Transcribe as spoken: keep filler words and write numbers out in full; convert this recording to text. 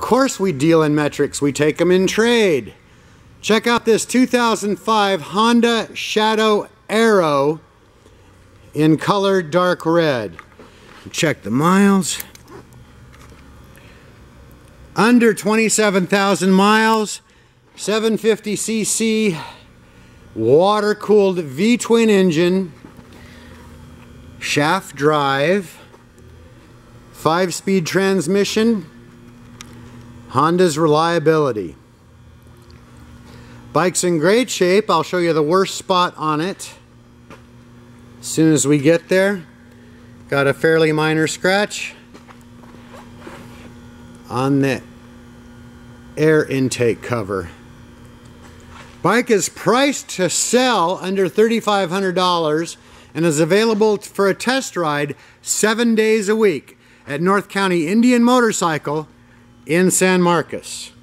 course we deal in metrics, we take them in trade. Check out this two thousand five Honda Shadow Aero in color dark red. Check the miles. Under twenty-seven thousand miles, seven fifty c c, water-cooled V-twin engine, shaft drive, five-speed transmission, Honda's reliability. Bike's in great shape. I'll show you the worst spot on it as soon as we get there. Got a fairly minor scratch on the air intake cover. Bike is priced to sell under thirty-five hundred dollars and is available for a test ride seven days a week at North County Indian Motorcycle in San Marcos.